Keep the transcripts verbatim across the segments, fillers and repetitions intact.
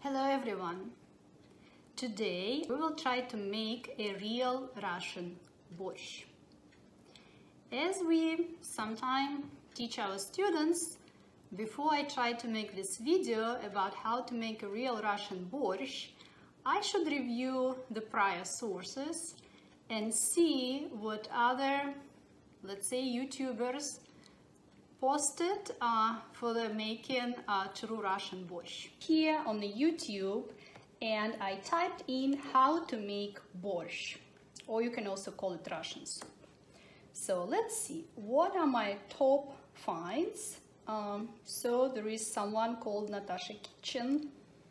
Hello everyone! Today we will try to make a real Russian borscht. As we sometimes teach our students, before I try to make this video about how to make a real Russian borscht, I should review the prior sources and see what other, let's say, YouTubers posted uh, for the making uh, true Russian borscht. Here on the YouTube, and I typed in how to make borscht, or you can also call it Russian soup. So let's see, what are my top finds? Um, so there is someone called Natasha Kitchen,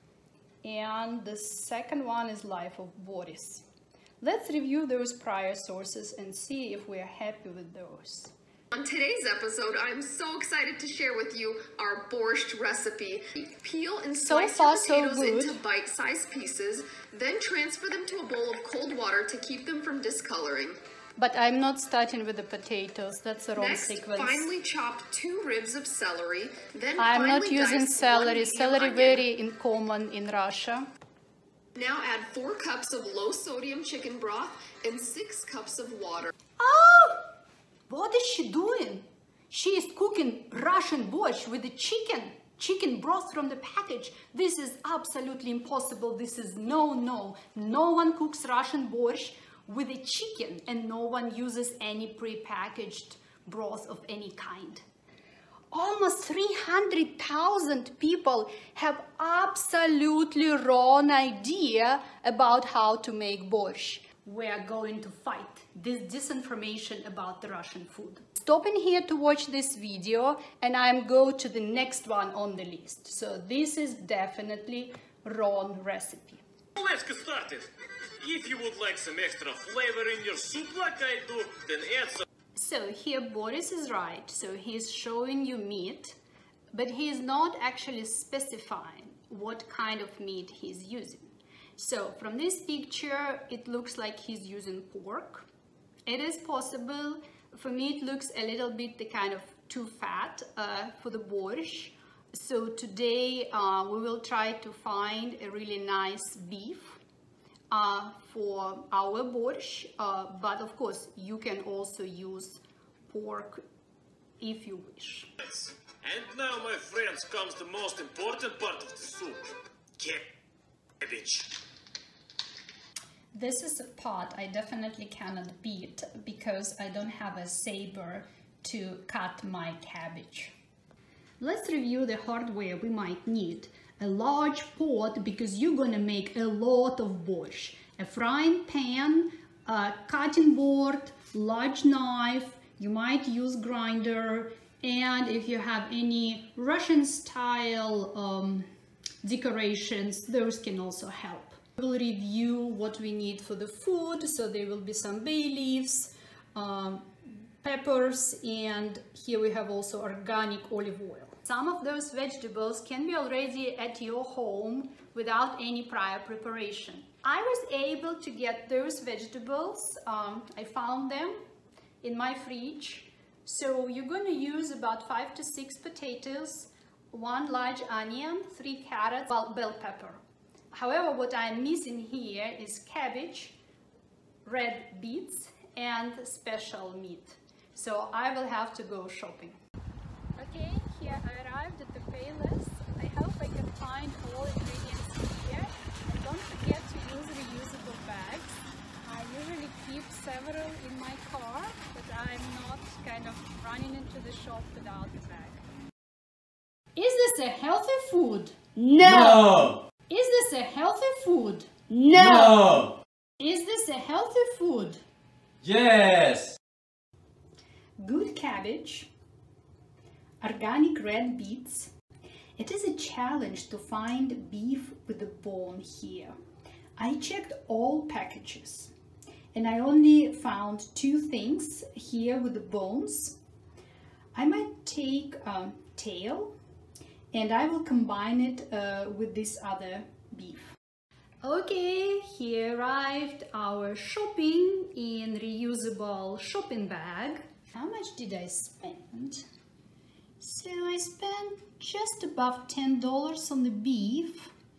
and the second one is Life of Boris. Let's review those prior sources and see if we are happy with those. On today's episode, I'm so excited to share with you our borscht recipe. Peel and slice so far, your potatoes so into bite-sized pieces, then transfer them to a bowl of cold water to keep them from discoloring. But I'm not starting with the potatoes, that's the wrong Next, sequence. finely chop two ribs of celery, then I'm not finely using dice celery, one celery medium very onion. uncommon in Russia. Now add four cups of low-sodium chicken broth and six cups of water. Oh! What is she doing? She is cooking Russian borscht with the chicken, chicken broth from the package. This is absolutely impossible. This is no, no. No one cooks Russian borscht with a chicken, and no one uses any pre-packaged broth of any kind. Almost three hundred thousand people have absolutely wrong idea about how to make borscht. We are going to fight this disinformation about the Russian food. Stopping here to watch this video, and I'm go to the next one on the list. So this is definitely wrong recipe. Let's get started. If you would like some extra flavor in your soup like I do, then add some. So here Boris is right. So he's showing you meat, but he is not actually specifying what kind of meat he's using. So from this picture, it looks like he's using pork. It is possible. For me, it looks a little bit the kind of too fat uh, for the borscht. So today uh, we will try to find a really nice beef uh, for our borscht. Uh, but of course, you can also use pork if you wish. And now, my friends, comes the most important part of the soup. Cabbage. This is a part I definitely cannot beat because I don't have a saber to cut my cabbage. Let's review the hardware we might need. A large pot because you're gonna make a lot of borscht. A frying pan, a cutting board, large knife, you might use grinder, and if you have any Russian style um, decorations, those can also help. We'll review what we need for the food, so there will be some bay leaves, um, peppers, and here we have also organic olive oil. Some of those vegetables can be already at your home without any prior preparation. I was able to get those vegetables, um, I found them in my fridge. So you're going to use about five to six potatoes, one large onion, three carrots, bell pepper. However, what I'm missing here is cabbage, red beets, and special meat. So I will have to go shopping. Okay, here I arrived at the Payless. I hope I can find all ingredients here. And don't forget to use reusable bags. I usually keep several in my car, but I'm not kind of running into the shop without the bag. Is this a healthy food? No! No. Is this a healthy food? No! No. Is this a healthy food? Yes! Good cabbage, organic red beets. It is a challenge to find beef with a bone here. I checked all packages and I only found two things here with the bones. I might take um, tail and I will combine it uh, with this other beef. Okay, here arrived our shopping in reusable shopping bag. How much did I spend? So I spent just above ten dollars on the beef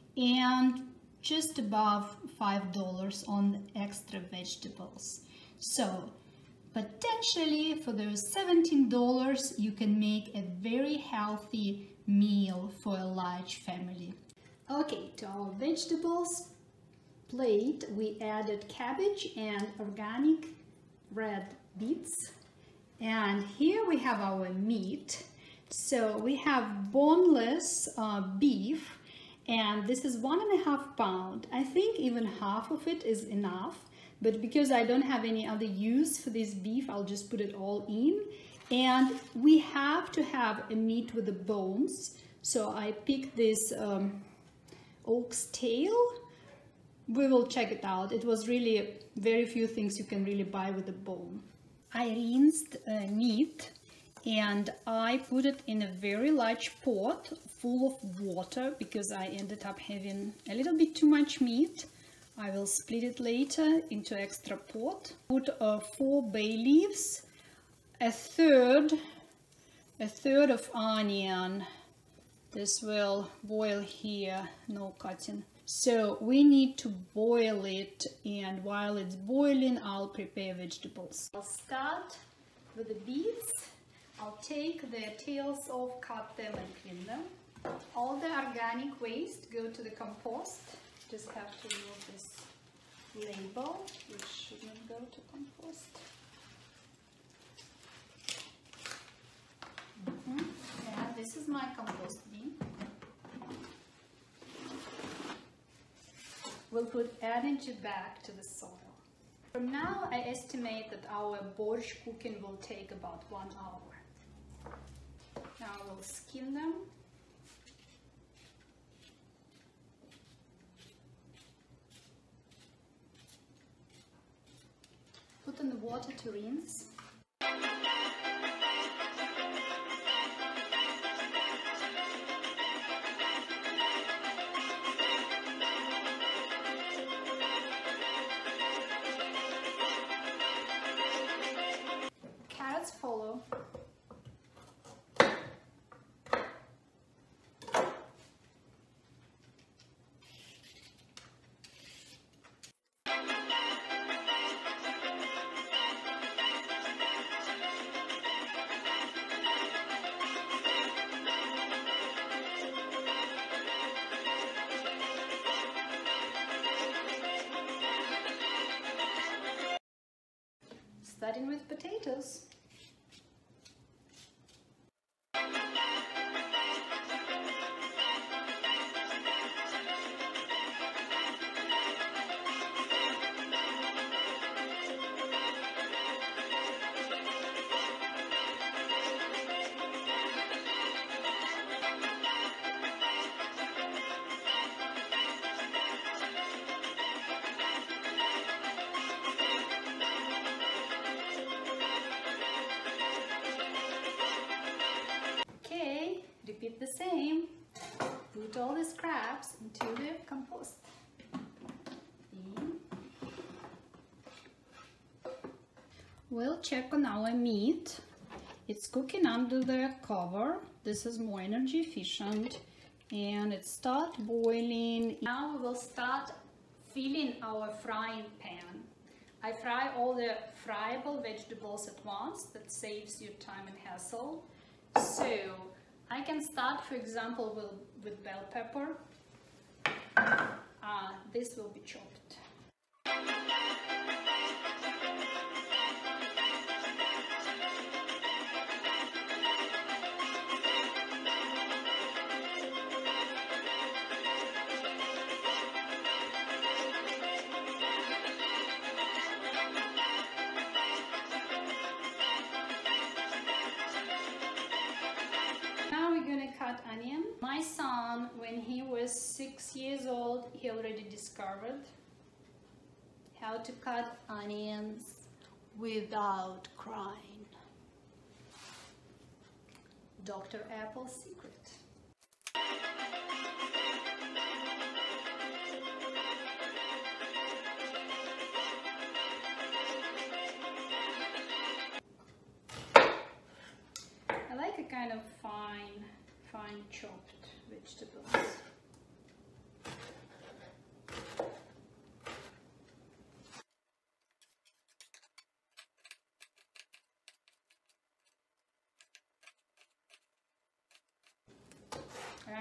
and just above five dollars on extra vegetables. So potentially for those seventeen dollars you can make a very healthy meal for a large family. Okay, to our vegetables plate we added cabbage and organic red beets, and here we have our meat. So we have boneless uh, beef, and this is one and a half pound. I think even half of it is enough, but because I don't have any other use for this beef, I'll just put it all in. And we have to have a meat with the bones, so I picked this um, ox tail. We will check it out. It was really very few things you can really buy with a bone. I rinsed uh, meat and I put it in a very large pot full of water because I ended up having a little bit too much meat. I will split it later into extra pot. Put uh, four bay leaves, a third, a third of onion. This will boil here, no cutting. So we need to boil it, and while it's boiling, I'll prepare vegetables. I'll start with the beets. I'll take their tails off, cut them and clean them. All the organic waste go to the compost. Just have to remove this label, which shouldn't go to compost. Mm-hmm. And this is my compost bin. We'll put energy back to the soil. From now, I estimate that our borscht cooking will take about one hour. Now we'll skin them. Put in the water to rinse. Carrots follow. Starting with potatoes. Repeat the same. Put all the scraps into the compost. In. We'll check on our meat. It's cooking under the cover. This is more energy efficient, and it starts boiling. Now we will start filling our frying pan. I fry all the friable vegetables at once. That saves you time and hassle. So I can start, for example, with, with bell pepper. Uh, this will be chopped. Cut onion. My son, when he was six years old, he already discovered how to cut onions without crying. Doctor Apple's secret. I like a kind of fine fine chopped vegetables.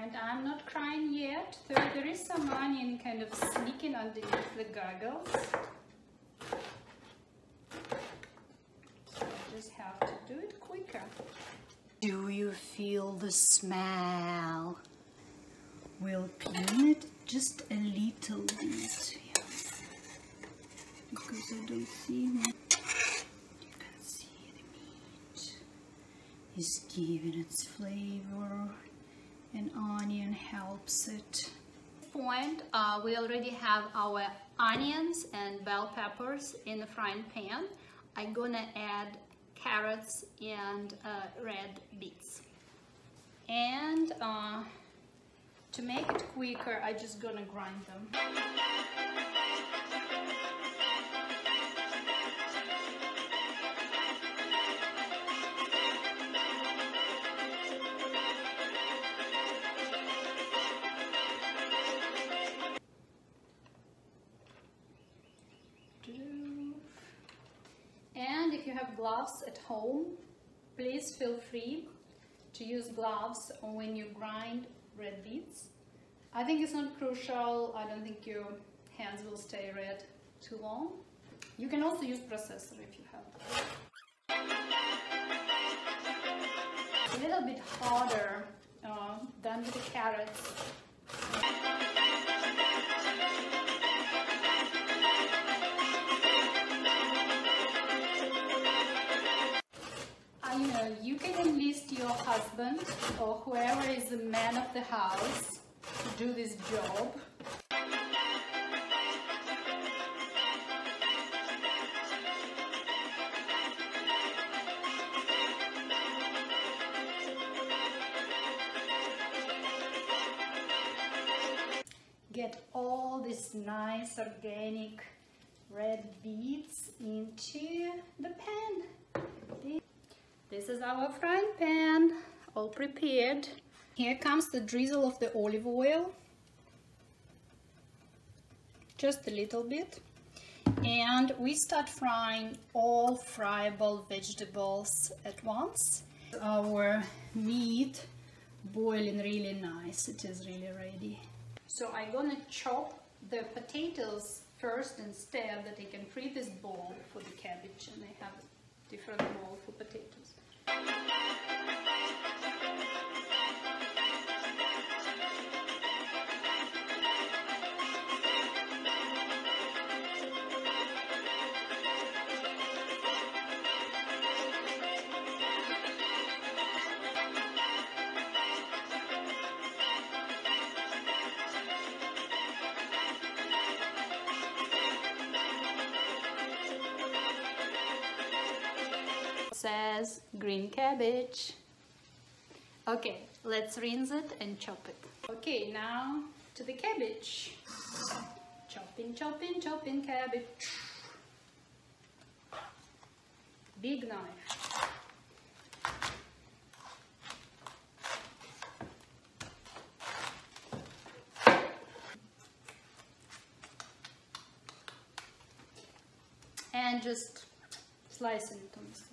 And I'm not crying yet, so there is some onion kind of sneaking underneath the goggles. So I just have to do it quicker. Do you feel the smell? We'll clean it just a little bit here, because I don't see it. You can see the meat is giving its flavor, and onion helps it. Point, uh, we already have our onions and bell peppers in the frying pan. I'm gonna add carrots and uh, red beets. And uh, to make it quicker, I'm just gonna grind them. And if you have gloves at home, please feel free to use gloves when you grind red beets. I think it's not crucial. I don't think your hands will stay red too long. You can also use processor if you have. A little bit harder uh, than with the carrots. You know, you can enlist your husband or whoever is the man of the house to do this job. Get all this nice organic red beets into the pan. This is our frying pan, all prepared. Here comes the drizzle of the olive oil. Just a little bit. And we start frying all friable vegetables at once. Our meat boiling really nice. It is really ready. So I'm gonna chop the potatoes first instead, that I can free this bowl for the cabbage, and I have a different bowl for potatoes. Says green cabbage. Okay, let's rinse it and chop it. Okay, now to the cabbage. Chopping, chopping, chopping cabbage. Big knife. And just slicing it on the side.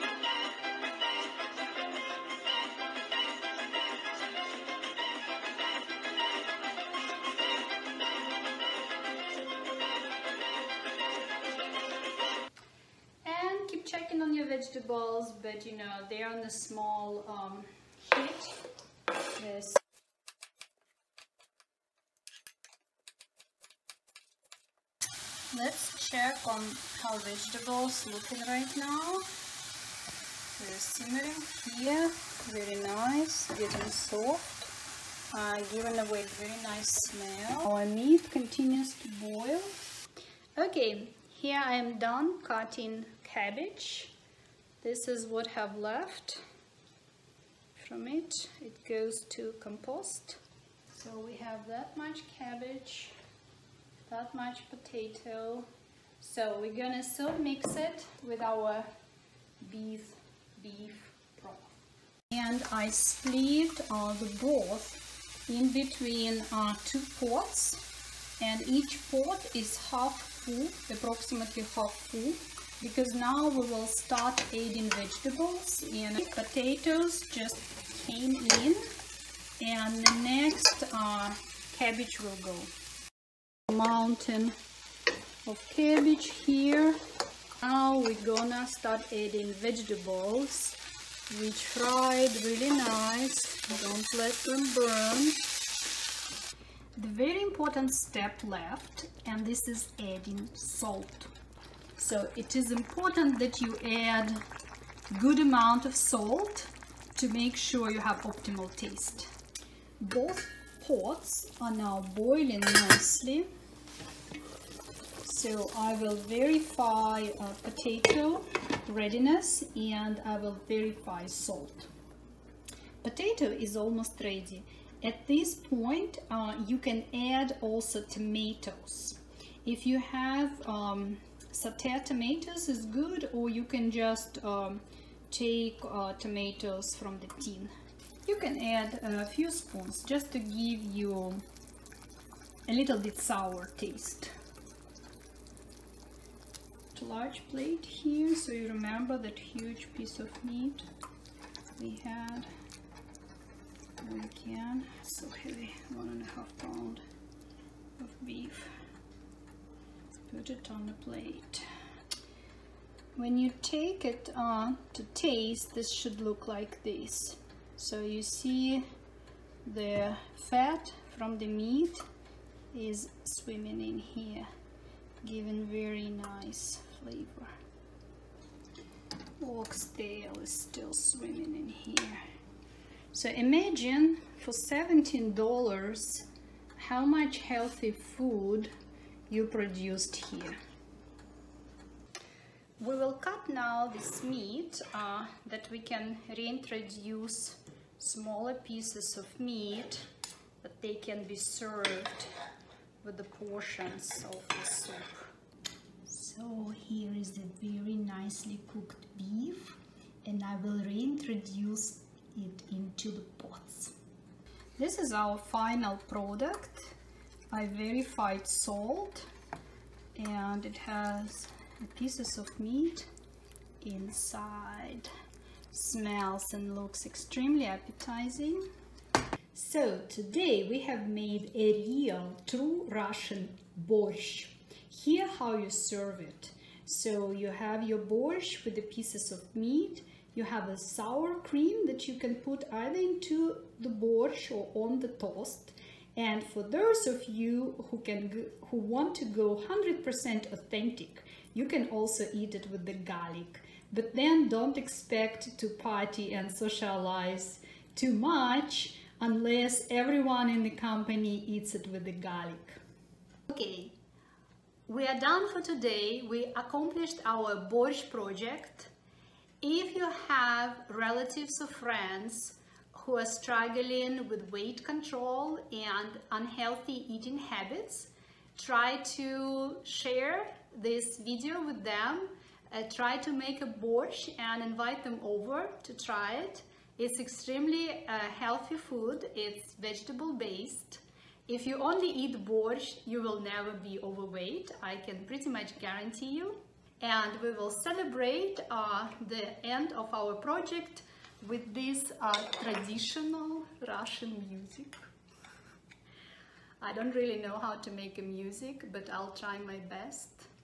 Checking on your vegetables, but you know, they're on a small um, heat. This. Let's check on how vegetables looking right now. They're simmering here, very nice, getting soft, uh, giving away very nice smell. Our meat continues to boil. Okay, here I am done cutting cabbage. This is what I have left from it. It goes to compost. So we have that much cabbage, that much potato. So we're gonna still mix it with our beef beef broth. And I split uh, the broth in between uh, two pots, and each pot is half full, approximately half full, because now we will start adding vegetables, and potatoes just came in And the next uh, cabbage will go. Mountain of cabbage here. Now we're gonna start adding vegetables, which fried really nice. Don't let them burn. The very important step left, and this is adding salt. So it is important that you add good amount of salt to make sure you have optimal taste. Both pots are now boiling nicely. So I will verify uh, potato readiness, and I will verify salt. Potato is almost ready. At this point, uh, you can add also tomatoes. If you have um, sauteed tomatoes is good, or you can just um, take uh, tomatoes from the tin. You can add a few spoons just to give you a little bit sour taste. Large plate here, so you remember that huge piece of meat we had. Again, so heavy, one and a half pound of beef. Put it on the plate. When you take it on to taste, this should look like this. So you see the fat from the meat is swimming in here, giving very nice flavor. Oxtail is still swimming in here. So imagine for seventeen dollars how much healthy food you produced here. We will cut now this meat uh, that we can reintroduce smaller pieces of meat, that they can be served with the portions of the soup. So here is the very nicely cooked beef, and I will reintroduce it into the pots. This is our final product. I verified salt, and it has pieces of meat inside. Smells and looks extremely appetizing. So today we have made a real true Russian borscht. Here how you serve it. So you have your borscht with the pieces of meat. You have a sour cream that you can put either into the borscht or on the toast. And for those of you who can go, who want to go one hundred percent authentic, you can also eat it with the garlic. But then don't expect to party and socialize too much unless everyone in the company eats it with the garlic. Okay, we are done for today. We accomplished our borscht project. If you have relatives or friends who are struggling with weight control and unhealthy eating habits, try to share this video with them. Uh, try to make a borscht and invite them over to try it. It's extremely uh, healthy food. It's vegetable based. If you only eat borscht, you will never be overweight. I can pretty much guarantee you. And we will celebrate uh, the end of our project with this uh, traditional Russian music. I don't really know how to make a music, but I'll try my best.